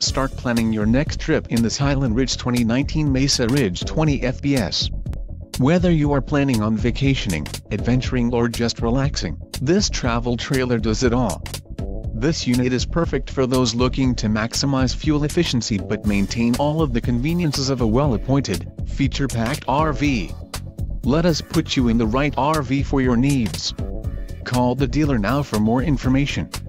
Start planning your next trip in this Highland Ridge 2019 Mesa Ridge 20 FPS. Whether you are planning on vacationing, adventuring or just relaxing, this travel trailer does it all. This unit is perfect for those looking to maximize fuel efficiency but maintain all of the conveniences of a well-appointed, feature-packed RV. Let us put you in the right RV for your needs. Call the dealer now for more information.